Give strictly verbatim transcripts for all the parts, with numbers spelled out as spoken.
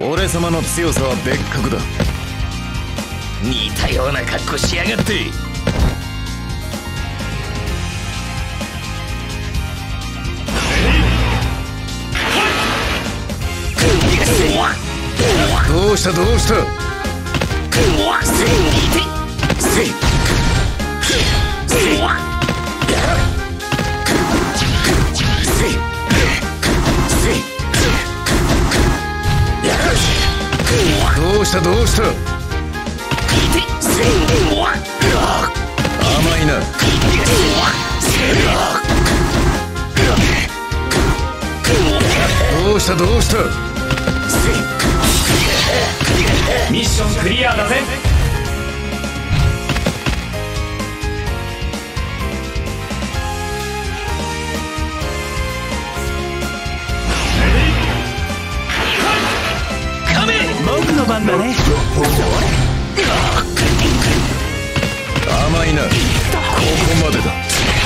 俺様の強さは別格だ。 似たような格好しやがって。 どうしたどうした。どうしたどうした。甘いな。どうしたどうした。 ミッションクリアだぜ。 僕の番だね。 甘いな。ここまでだ。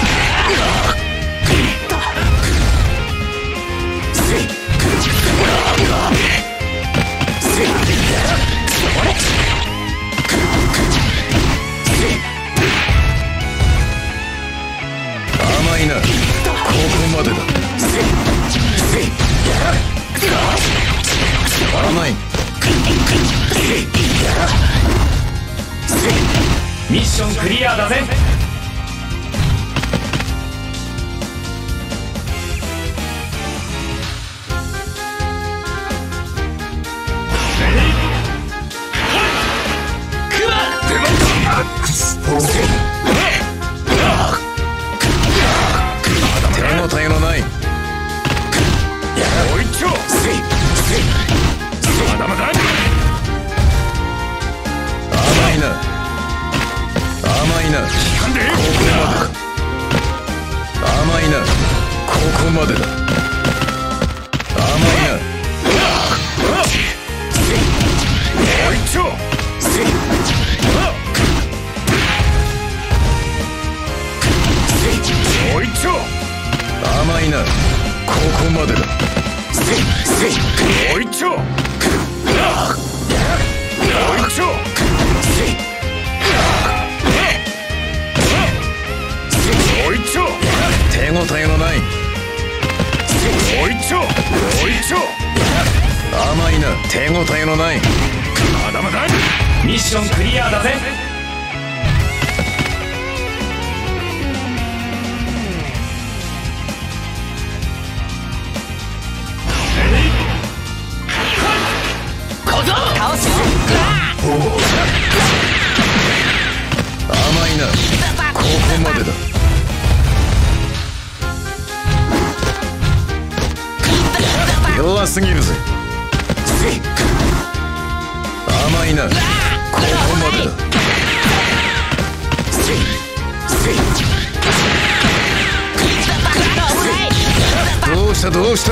甘いな。ここまでだ。甘い。 ミッションクリアだぜ。 手応えのない。 おいちょまだまだ。 甘いな。甘いな。ここまでだ。甘いな。ここまでだ。甘いな。 おいちょおいちょ甘いな。ここまでだ。 おいちょおいちょおいちょ手応えのない。 おいちょおいちょ甘いな。手応えのない。 まだまだ。 ミッションクリアだぜ。 倒すよ。 甘いな。ここまでだ。弱すぎるぜ。甘いな。ここまでだ。どうしたどうした。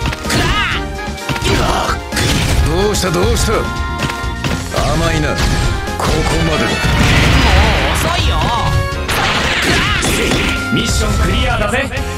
どうしたどうした。甘いな。ここまでだ。 もう遅いよ。 ミッションクリアだぜ。